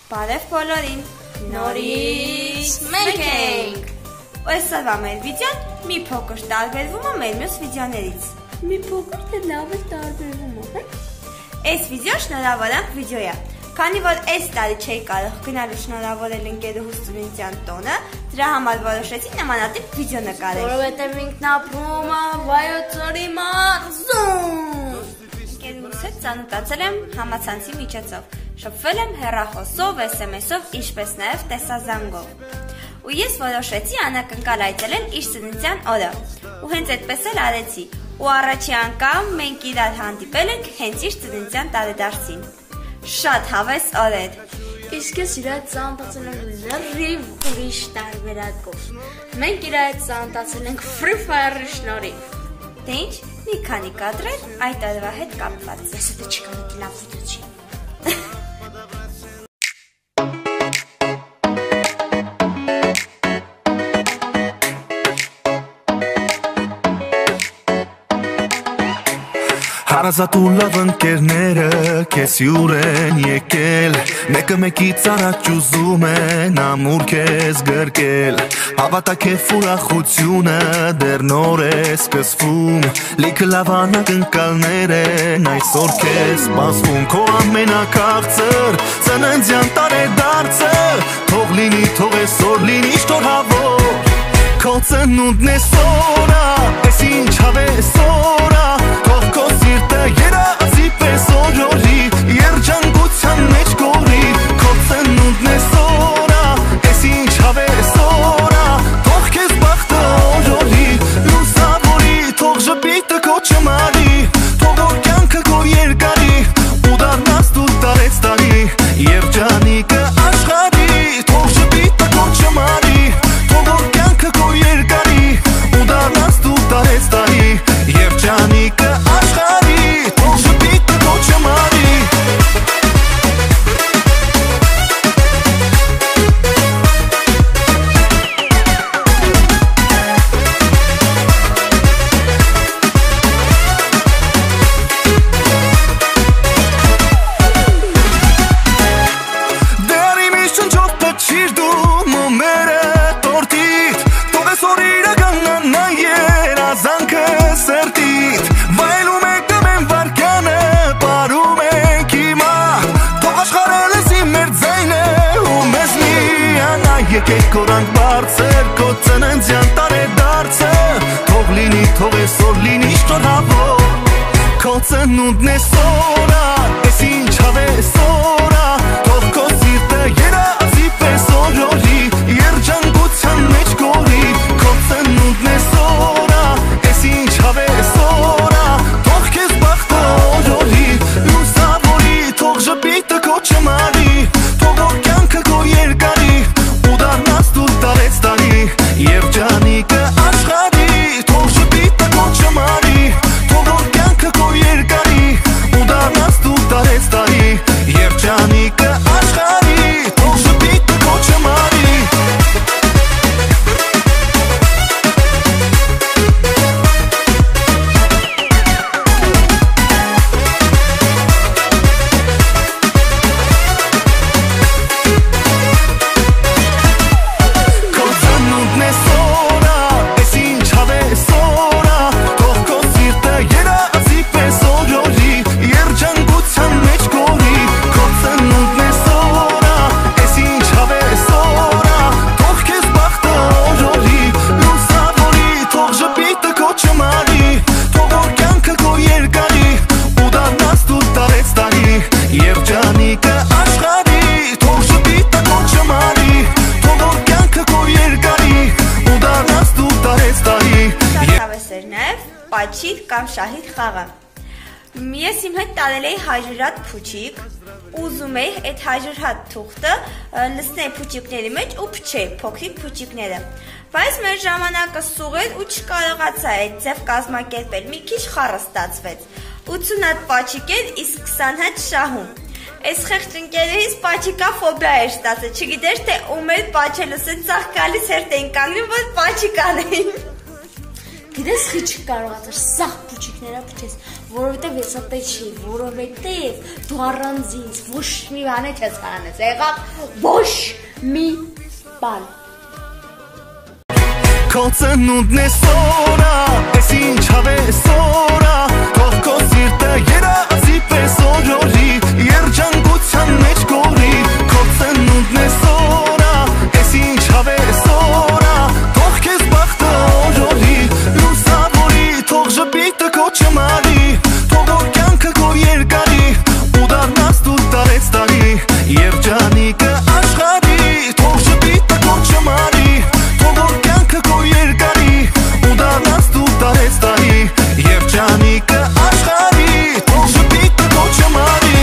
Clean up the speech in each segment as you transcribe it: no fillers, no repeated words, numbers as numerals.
Բարև բոլորին, նորից մենք ենք։ Այսօրվա մեր վիդեոն մի փոքր տարբերվում է մեր մյուս վիդեոներից։ Մի փոքր թե լավ է տարբերվում է։ Այս վիդեոն շնորհավորանք վիդեոյա։ Քանի որ այս տարի չէի կարող գնալ ու շնորհավորել ընկերուհուս ծննդյան տոնը, դրա համար որոշեցի նմանատիպ վիդեո նկարել։ Որովհետև ինքն ապրում է Վայոց ձորի մարզում։ Ընկերուհուս հետ ծանոթացել եմ համացանցի միջոցով։ Շփվել եմ հեռախոսով, SMS-ով, ինչպես նաև տեսազանգով։ Ու ես որոշեցի անակնկալ այցելել իր ծննդյան օրը։ Ու հենց այդպես էլ արեցի։ Ու առաջի անգամ մենք իրար հանդիպել ենք հենց իր ծննդյան տարեդարձին։ Շատ հավես օրեր։ Իսկ ես իր հետ ծանոթացել եմ լրիվ ուրիշ տարբերակով։ Մենք իր հետ ծանոթացել ենք Free Fire-ի շնորհիվ։ Դե ինչ, մի քանի կադրեր այդ օրվա հետ կապված։ Ես դա չկանեմ, լավ վիդեո չի։ Հարազատ ու լավ ընկերները քեզ հյուր են եկել Մեկը մեկից առաջ ուզում են ամուր քեզ գրկել Հավատա քեզ ուրախությունը դեռ նոր է սկսվում Լիքը լավ անակնկալներ են այսօր քեզ սպասվում Քո ամենակարծր ծննդյան տարեդարձը Թող լինի, թող այսօր լինի շնորհավոր Քո ծնունդն է սորա, ես ինչ հավես օրա Թող քո սիրտը երազի պես օրորի Երջանկության մեջ կորի Քո ծնունդն է սորա, ես ինչ հավես օրա Թող քեզ բախտը օրորի Լուսավորի, թող ժպիտը քո չմարի Թող որ կյանքը քո երկարի Ու դառնաս դու տարեց տարի Երջանիկը աշխարհի Թող ժպիտը քո չմարի Թող որ կյանքը քո երկարի Ու դառնաս դու տարեց տարի Երջանիկը աշխարհի Թող ժպիտը քո չմարի Եկեք կորանք բարձր, քո ծննդյան տարեդարձը Թող լինի, թող այսօր լինի շնորհավոր Քո ծնունդն է սորա, ես ինչ հավես օրա Թող քո սիրտը երազի պես օրորի Երջանկության մեջ կորի Քո ծնունդն է սորա, ես ինչ հավես օրա Թող քեզ բախտը օրորի Լուսավորի, թող ժպիտը քո չմարի Թող որ կյանքը քո երկարի Դառնաս դու տարեց տարի Երջանիկը աշխարհի Թող ժպիտը քո չմարի Թող որ կյանքը քո երկարի Ու դառնաս դու տարեց տարի Երջանիկը աշխարհի Թող ժպիտը քո չմարի Պաչիկ կամ շահիկ խաղը։ Ես իմ հետ տարել էի 100 հատ փուչիկ, ուզում էի այդ 100 հատ թուղթը լցնել փուչիկների մեջ ու փչել փոքրիկ փուչիկները։ Բայց մեր ժամանակը սուղ էր ու չկարողացա այդ ձև կազմակերպել, մի քիչ խառը ստացվեց։ 80 հատ պաչիկ էր, իսկ 20 հատ շահում։ Այս խեղճ ընկերուհիս պաչիկա ֆոբիա էր ստացել, չգիտեր թե ում էր պաչելուս, այդ ծաղկալից հերթ էին կանգնում, որ պաչիկ անեին։ Գիտես խի չկարողացար սաղ փուչիկները փչես, որովհետև ես այդպես չի, որովհետև դու առանց ինձ ոչ մի բան չես անես, եղավ ոչ մի բան։ Քո ծնունդն է սորա, ես ինչ հավես սորա, թող քո սիրտը երազի պես օրորի, երջանկության մեջ գորի, քո ծնունդն է սորա, ես ինչ հավես սորա, թող քեզ բախտը օրորի, լուսավորի, թող ժպիտը քո չմարի, թող որ կյանքը քո երկարի, ու դառնաս դու տարեց տարի, երջանիկը աշխարհի, թող ժպիտը քո չմարի, թող որ կյանքը քո երկարի, ու դառնաս դու տարեց տարի, երջանիկը աշխարհի, թող ժպիտը քո չմարի։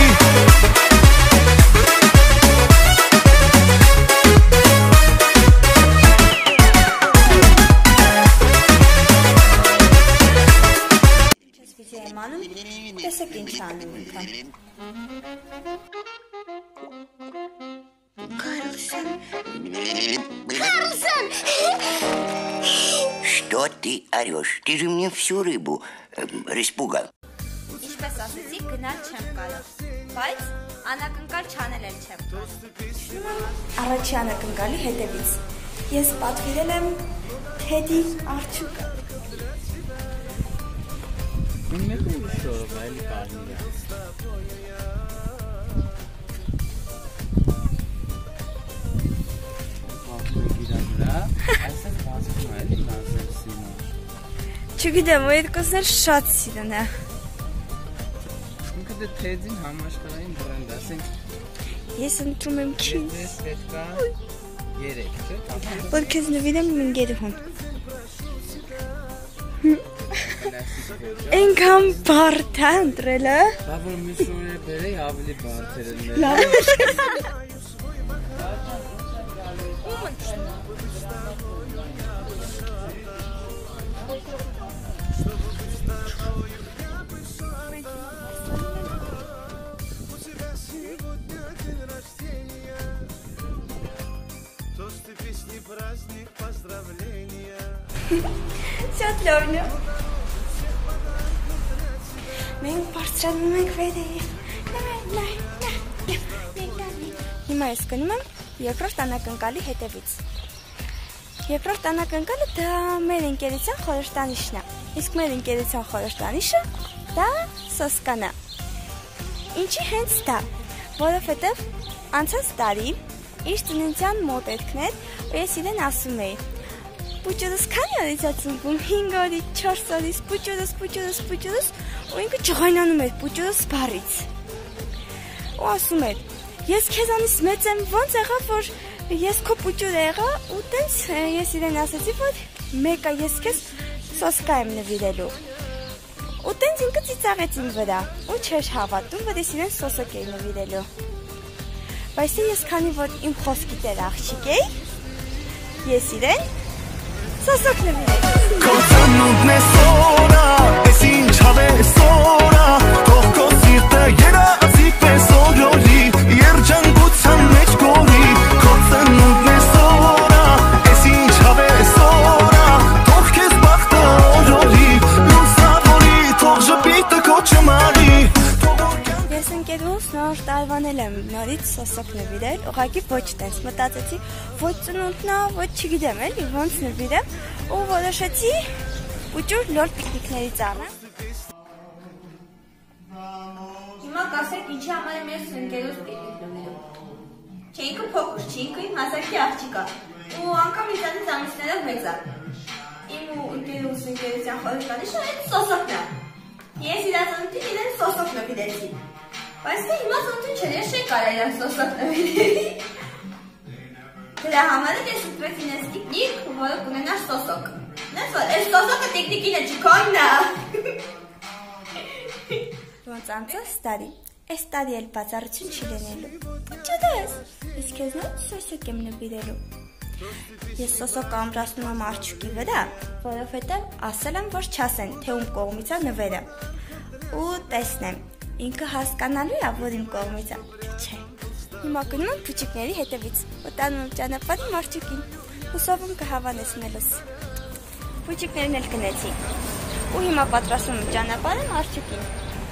Տեսեք ինչ անում ինքը։ Карлсон! Что ты орешь? Ты же мне всю рыбу распугал. Ինչպես ասեցի, գնալ չեմ կարող, բայց անակնկալ չանել էլ չեմ կարող։ Առաջի անակնկալի հետևից ես պատվիրել եմ Թեդի արջուկը։ Չգիտեմ, ու երկուսն էլ շատ սիրուն է։ Ինքը դե Թեդին համաշխարհային բրենդ է, ասենք Ես ընտրում եմ քիզ։ Ես պետքա 3, չէ՞։ Որ քեզ նվիրեմ իմ ընկերուհուն։ Այնքան բարդ է ընտրելը։ Դա որ մյուս օրերը բերեի ավելի բարդ էր։ Լավ։ Շատ լավն է։ Մենք բարձրանում ենք վերև։ Հիմա ես գնում եմ երկրորդ անակնկալի հետևից։ Երկրորդ անակնկալը դա մեր ընկերության խորհրդանիշն է։ Իսկ մեր ընկերության խորհրդանիշը դա սոսկան է։ Ինչի հենց դա, որովհետև անցած տարի իր ծննդյան մոտերքն էր, ու ես իրեն ասում էի. Պուճուրս քանի օրից է ծնվում, 5 օրից, 4 օրից, պուճուրս, ու ինքը ջղայնանում էր պուճուրս բառից։ Ու ասում էր, ես քեզանից մեծ եմ, ոնց եղավ, որ ես քո պուճուրը եղա, ու տենց ես իրեն ասեցի, որ մեկը ես քեզ սոսկա եմ նվիրելու։ Ու տենց ինքը ծիծաղեց իմ վրա, ու չէր հավատում, որ ես իրեն սոսոկ էի նվիրելու։ Բայց ես քանի որ իմ խոսքի տեր աղջիկ էի, ես իրեն սոսոկ նվիրել։ Քո ծնունդն է սորա, ես ինչ հավես սորա, թող քո սիրտը երազի պես օրորի, երջանկության մեջ գորի, քո ծնունդն է սորա, ես ինչ հավես սորա, թող քեզ բախտը օրորի, լուսավորի, թող ժպիտը քո չմարի։ Ես ընկերուհուս նոր տարվանել եմ նորից սոսոկ նվիրել, ուղղակի ոչ տենց մտածեցի, ոչ ծնունդն է, ոչ չգիտեմ էլի, ոնց նվիրեմ, ու որոշեցի պուճուր լոր պիկնիկներից առնեմ։ Հիմա կասեք ինչի համար եմ ես ընկերուհուս պիկնիկ նվիրում։ Չէ, ինքը փոքր չի, ինքը իմ հասակի աղջիկ է, ու անգամ ինձանից ամիսներով մեծ է։ Իմ ու ընկերուհուս ընկերության խորհրդանիշը այդ սոսոկն է։ Ես իրացանուտին իրեն սոսոկ նվիրեցի։ Բայց թե հիմա ծնունդին չէր, ես չէի կարել իրեն սոսոկ նվիրելի։ Դրա համար ես ուտվեցի նես տիկնիկ, որը կունենար սոսոկ։ Նես որ, այս սոսոկը տիկնիկին է չիքոնն է։ Ոնց անցած տարի, այս տարի էլ բացառություն չի լինելու։ Չդես, ես քեզ նոր սոսոկ եմ նվիրելու։ Ես սոսոկը ամրացնում եմ արջուկի վրա, որովհետև ասել եմ, որ չասեն, թե ում կողմից է նվերը։ Ու տեսնեմ, ինքը հասկանալու է, որ իմ կողմից է, չէ։ Հիմա գնում եմ փուչիկների հետևից, ու տանում եմ ճանապարհին արջուկին, հուսով եմ կհավանես մելուս։ Փուչիկներն էլ գնեցի։ Ու հիմա պատրաստում եմ ճանապարհեմ աղջիկին։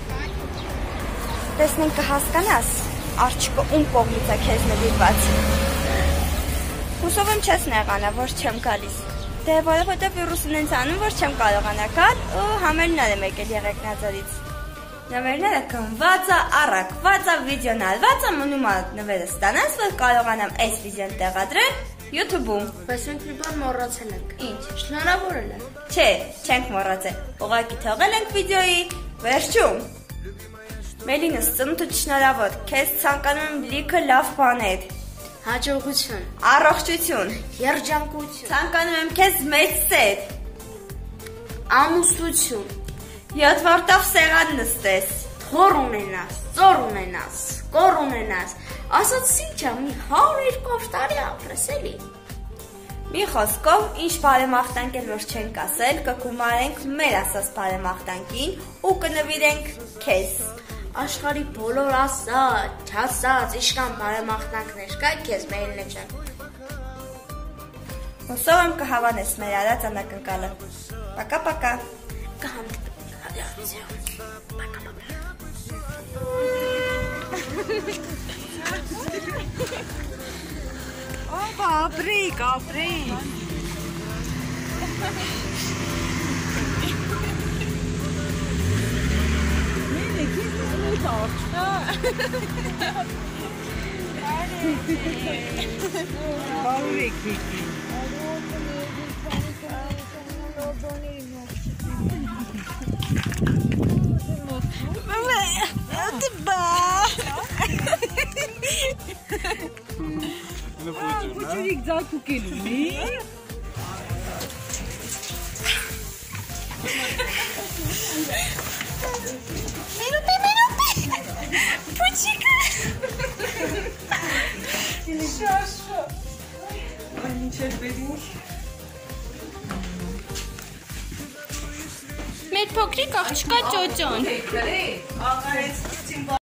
Տեսնենք կհասկանաս, աղջիկը ում կողմից է քեզ նվիրված։ Հուսով եմ չես նեղանա, որ չեմ գալիս։ Դե որովհետև վիրուսն ինձ անում, որ չեմ կարողանա գալ ու համերնալ եմ եկել Եղեգնաձորից։ Նվերները կնված է, առակված է, վիդեոնալված է, մնում է նվերը ստանաս, որ կարողանամ այս վիդեոն տեղադրել YouTube-ում։ Բայց մենք մի բան մոռացել ենք։ Ինչ։ Շնորհավորել եմ։ Չէ, չենք մոռացել։ Ուղղակի թողել ենք վիդեոյի վերջում։ Մելինս, ծնունդդ շնորհավոր, քեզ ցանկանում եմ լիքը լավ բաներ։ Հաջողություն, Առողջություն։ երջանկություն, Ցանկանում եմ քեզ մեծ սեր։ ամուսնություն, 7 որդով սեղան նստես։ թոր ունենաս, ծոր ունենաս, կոր ունենաս։ Ասած ինչ մի 100-200 տարի ապրես էլի։ Մի խոսքով, ինչ բարեմաղթանք էլ որ չենք ասել, կգումարենք մեր ասած բարեմաղթանքին ու կնվիրենք քեզ։ Աշխարհի բոլոր ասած, չասած, իշքան բարեմաղթանքներ կա քեզ մելն ջան։ Հուսով եմ կհավանես մեր արած անակնկալը։ Պակա-պակա։ Կհանդիպենք։ Օպա, ապրիկ։ Մեր փոքրիկ աղջկա ճոճոն։